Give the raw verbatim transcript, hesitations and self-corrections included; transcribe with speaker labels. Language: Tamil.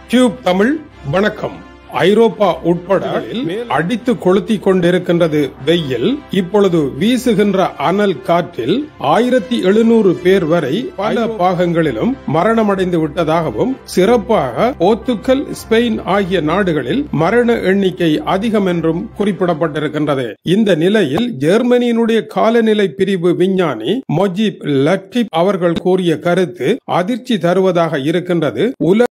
Speaker 1: டியூப் தமிழ் வணக்கம். ஐரோப்பா உட்பட அடித்து கொளுத்தி கொண்டிருக்கின்றது வெயில். இப்பொழுது வீசுகின்ற அனல் காற்றில் ஆயிரத்தி எழுநூறு பேர் வரை பல பாகங்களிலும் மரணமடைந்து விட்டதாகவும், சிறப்பாக போர்த்துகல், ஸ்பெயின் ஆகிய நாடுகளில் மரண எண்ணிக்கை அதிகம் என்றும் குறிப்பிடப்பட்டிருக்கின்றது. இந்த நிலையில் ஜெர்மனியினுடைய காலநிலை பிரிவு விஞ்ஞானி மொஜிப் லட்டிப் அவர்கள் கூறிய கருத்து அதிர்ச்சி தருவதாக இருக்கின்றது. உலக